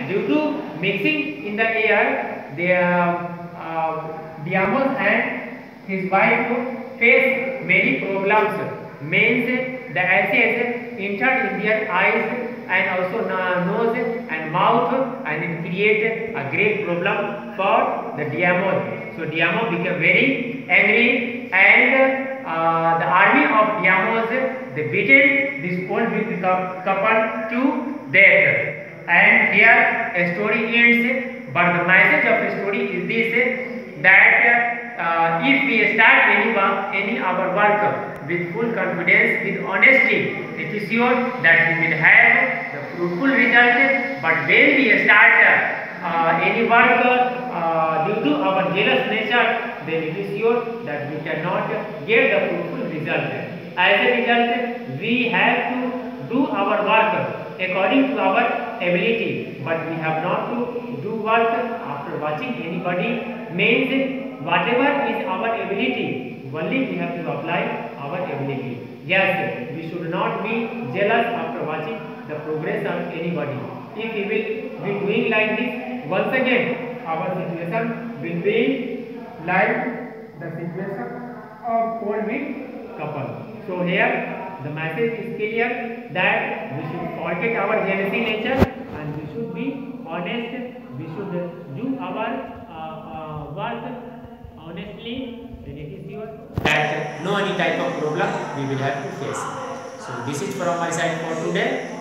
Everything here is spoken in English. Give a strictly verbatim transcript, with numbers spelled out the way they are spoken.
due to mixing in the air, the uh, Diamos and his wife face many problems. Means the acid entered in their eyes and also nose and mouth, and it created a great problem for the Diamos. So Diamos became very angry, and uh, the army of Diamos, they beaten this old couple to death. And here a story ends, but the message of the story is this, that uh, if we start any work, any our work with full confidence, with honesty, it is sure that we will have the fruitful result. But when we start uh, any work uh, due to our jealous nature, then it is sure that we cannot get the fruitful result. As a result, we have to do our work according to our ability, but we have not to do work after watching anybody. Means whatever is our ability, only we have to apply our ability. Yes, we should not be jealous after watching the progress of anybody. If we will be doing like this, once again our situation will be like the situation of old weak couple. So here the message is clear that we should forget our jealousy nature and we should be honest. We should do our uh, uh, work honestly. Then it is sure that no any type of problem we will have to face. So this is from my side for today.